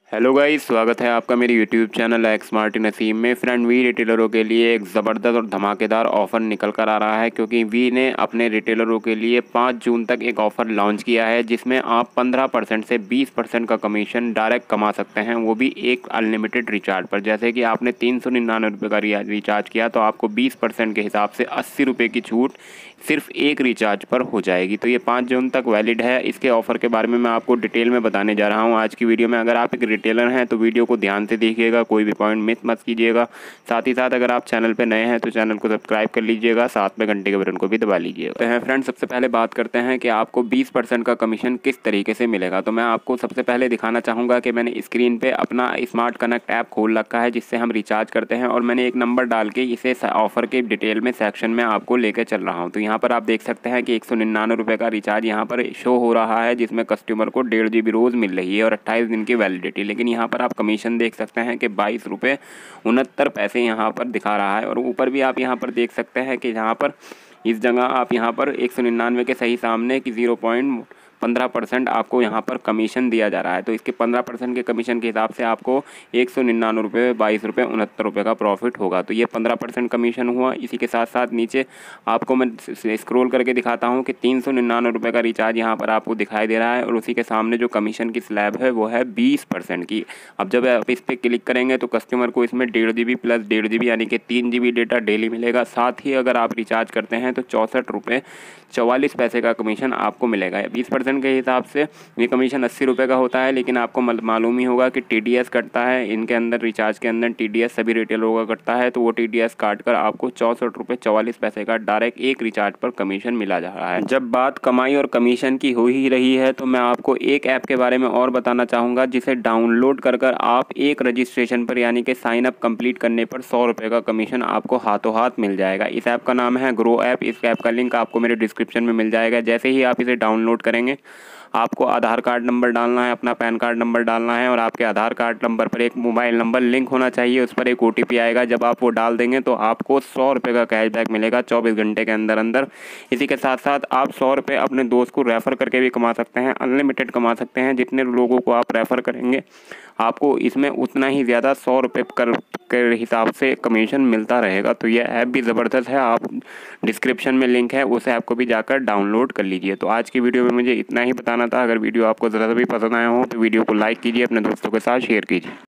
Hello guys, स्वागत है आपका मेरे YouTube channel X Martin Naseem में। फ्रेंड, वी रिटेलरों के लिए एक ज़बरदस्त और धमाकेदार ऑफ़र निकल कर आ रहा है, क्योंकि वी ने अपने रिटेलरों के लिए 5 जून तक एक ऑफ़र लॉन्च किया है जिसमें आप 15% से 20% का कमीशन डायरेक्ट कमा सकते हैं, वो भी एक अनलिमिटेड रिचार्ज पर। जैसे कि आपने 399 रुपये का रिचार्ज किया तो आपको 20% के हिसाब से 80 रुपये की छूट सिर्फ एक रिचार्ज पर हो जाएगी। तो ये 5 जून तक वैलिड है। इसके ऑफ़र के बारे में मैं आपको डिटेल में बताने जा रहा हूँ आज की वीडियो में। अगर आप एक रिटेलर हैं तो वीडियो को ध्यान से देखिएगा, कोई भी पॉइंट मिस मत कीजिएगा। साथ ही साथ अगर आप चैनल पर नए हैं तो चैनल को सब्सक्राइब कर लीजिएगा, साथ में घंटे के बटन को भी दबा लीजिएगा। तो हैं फ्रेंड, सबसे पहले बात करते हैं कि आपको 20% का कमीशन किस तरीके से मिलेगा। तो मैं आपको सबसे पहले दिखाना चाहूँगा कि मैंने स्क्रीन पर अपना स्मार्ट कनेक्ट ऐप खोल रखा है जिससे हम रिचार्ज करते हैं, और मैंने एक नंबर डाल के इसे ऑफ़र के डिटेल में सेक्शन में आपको लेकर चल रहा हूँ। तो यहाँ पर आप देख सकते हैं कि 199 रुपये का रिचार्ज यहाँ पर शो हो रहा है, जिसमें कस्टमर को 1.5 GB रोज़ मिल रही है और 28 दिन की वैलिडिटी। लेकिन यहाँ पर आप कमीशन देख सकते हैं कि 22 रुपये 69 पैसे यहाँ पर दिखा रहा है। और ऊपर भी आप यहाँ पर देख सकते हैं कि यहाँ पर इस जगह आप यहाँ पर 199 के सही सामने की 0.15% आपको यहाँ पर कमीशन दिया जा रहा है। तो इसके 15% के कमीशन के हिसाब से आपको 199 रुपये 22 रुपये 69 रुपये का प्रॉफिट होगा। तो ये 15% कमीशन हुआ। इसी के साथ साथ नीचे आपको मैं स्क्रॉल करके दिखाता हूँ कि 399 रुपये का रिचार्ज यहाँ पर आपको दिखाई दे रहा है, और उसी के सामने जो कमीशन की स्लैब है वो है 20% की। अब जब आप इस पर क्लिक करेंगे तो कस्टमर को इसमें 1.5 GB प्लस 1.5 GB यानी कि 3 GB डेटा डेली मिलेगा। साथ ही अगर आप रिचार्ज करते हैं तो 64 रुपये 44 पैसे का कमीशन आपको मिलेगा। 20% के हिसाब से ये कमीशन 80 रुपये का होता है, लेकिन आपको मालूम ही होगा कि TDS कटता है इनके अंदर, रिचार्ज के अंदर TDS सभी रिटेलरों का कटता है। तो वो TDS काट कर आपको 64 रुपये 44 पैसे का डायरेक्ट एक रिचार्ज पर कमीशन मिला जा रहा है। जब बात कमाई और कमीशन की हो ही रही है तो मैं आपको एक ऐप के बारे में और बताना चाहूँगा, जिसे डाउनलोड कर आप एक रजिस्ट्रेशन पर यानी कि साइन अप कंप्लीट करने पर 100 रुपये का कमीशन आपको हाथों हाथ मिल जाएगा। इस ऐप का नाम है ग्रो ऐप। इस ऐप का लिंक आपको मेरे डिस्क्रिप्शन में मिल जाएगा। जैसे ही आप इसे डाउनलोड करेंगे आपको आधार कार्ड नंबर डालना है, अपना पैन कार्ड नंबर डालना है, और आपके आधार कार्ड नंबर पर एक मोबाइल नंबर लिंक होना चाहिए। उस पर एक OTP आएगा। जब आप वो डाल देंगे तो आपको 100 रुपये का कैशबैक मिलेगा 24 घंटे के अंदर अंदर। इसी के साथ साथ आप 100 रुपये अपने दोस्त को रेफ़र करके भी कमा सकते हैं, अनलिमिटेड कमा सकते हैं। जितने लोगों को आप रेफ़र करेंगे आपको इसमें उतना ही ज़्यादा 100 रुपये के हिसाब से कमीशन मिलता रहेगा। तो यह ऐप भी ज़बरदस्त है। आप डिस्क्रिप्शन में लिंक है, उस ऐप को भी जाकर डाउनलोड कर लीजिए। तो आज की वीडियो में मुझे इतना ही बताना था। अगर वीडियो आपको ज़रा सा भी पसंद आया हो तो वीडियो को लाइक कीजिए, अपने दोस्तों के साथ शेयर कीजिए।